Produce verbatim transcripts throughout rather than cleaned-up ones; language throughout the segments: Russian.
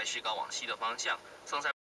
西高往西的方向，曾在。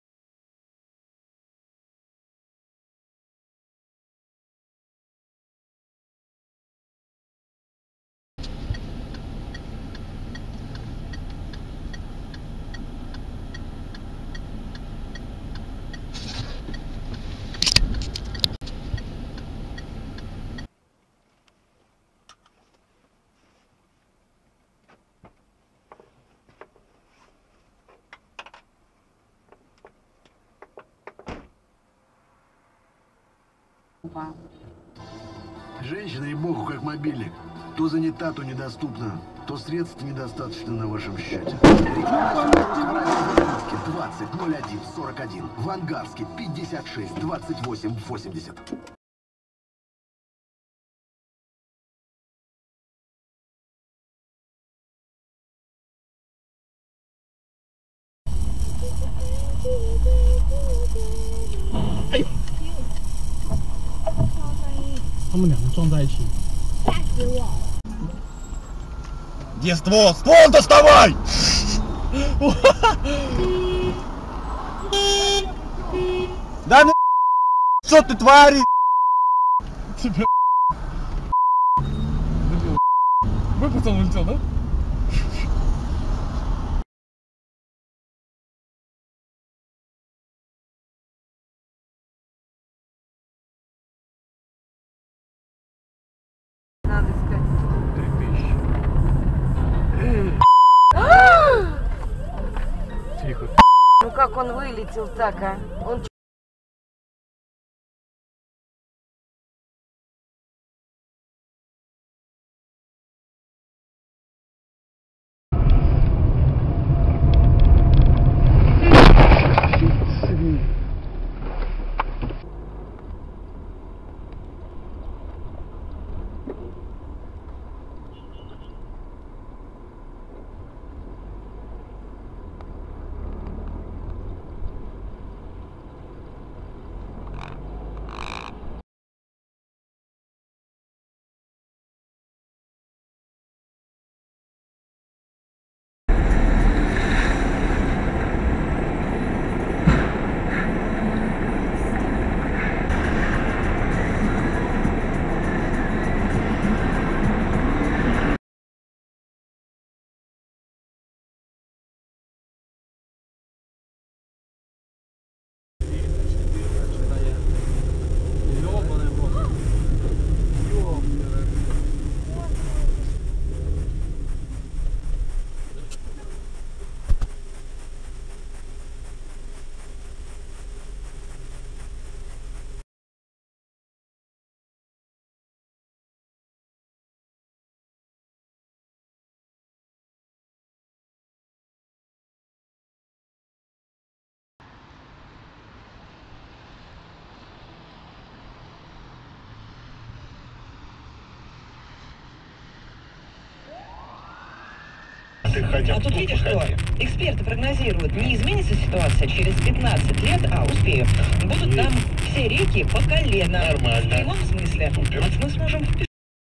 Женщина и богу как мобильник. То занята, то недоступна, то средств недостаточно на вашем счете. двадцать ноль один сорок один. В Ангарске пятьдесят шесть двадцать восемь восемьдесят. 哎呦！他们两个撞在一起， 吓死我了！ Где ствол? Ствол доставай! Да ну что ты творишь? Тебя выпустил, улетел, да? Надо искать. Тихо. Ну как он вылетел так, а? Он... А тут видишь что? Эксперты прогнозируют, не изменится ситуация через пятнадцать лет, а успею. Будут там все реки по колено. Нормально. В прямом смысле. Вот мы сможем вписать.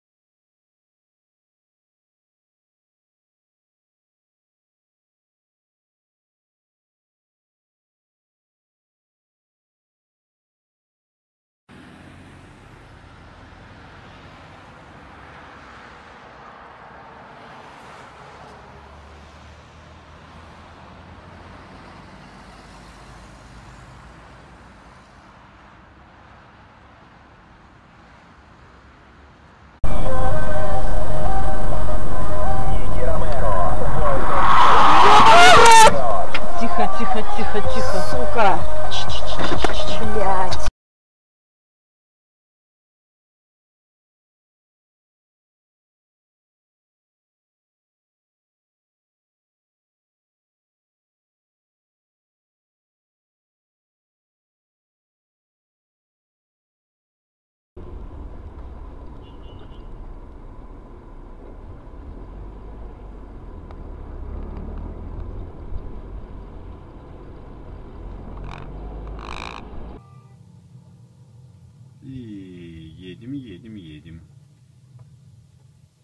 Тихо, тихо, тихо, тихо, сука. Блядь. И едем, едем, едем.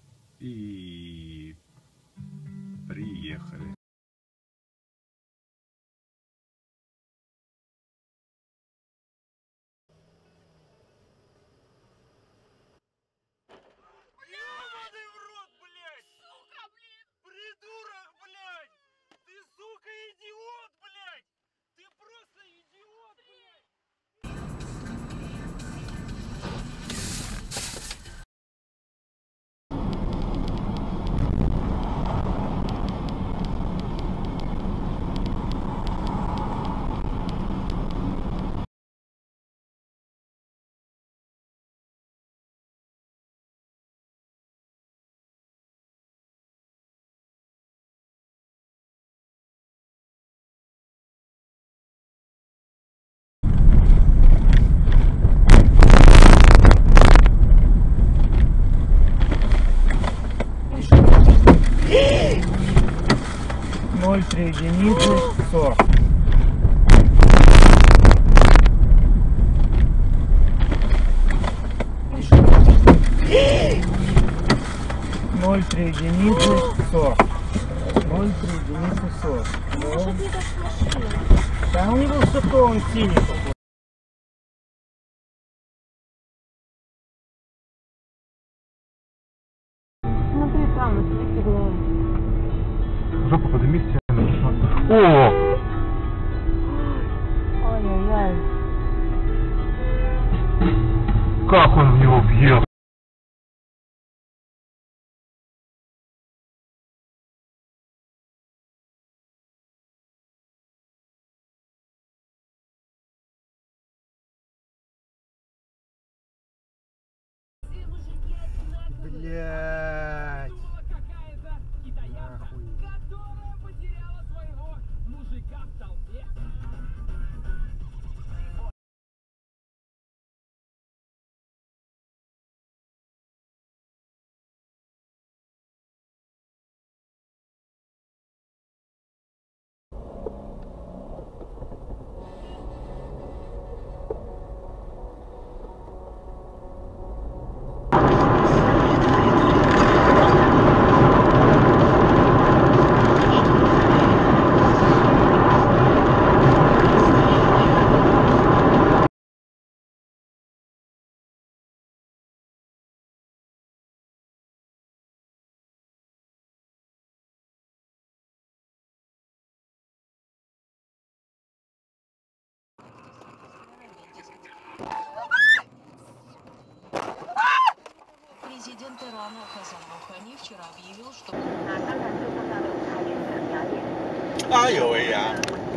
И приехали. ноль три единицы сорок. ноль три единицы сорок. ноль три единицы сорок. Да у него что-то он синий. Смотри, там, на стекло. Жопу поднимись, о! Ой-ой-ой. Как он в него бьет? Блять. Нахуй. Президент Ирана Хасан Рухани вчера объявил, что... 哎呦喂呀！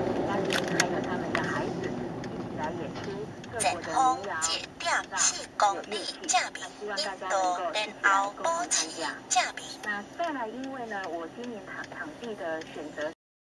前方一点四公里正面，印度然后保持正面。 那再来，因为呢，我今年场场地的选择。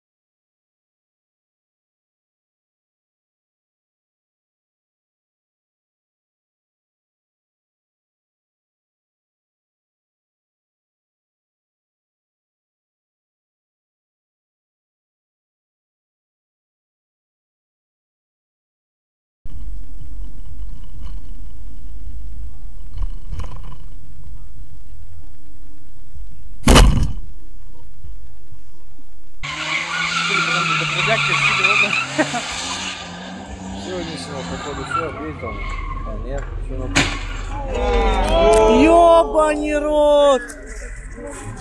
Сегодняшнего, походу, все, ответил. А нет, все на... Ёбаный рот!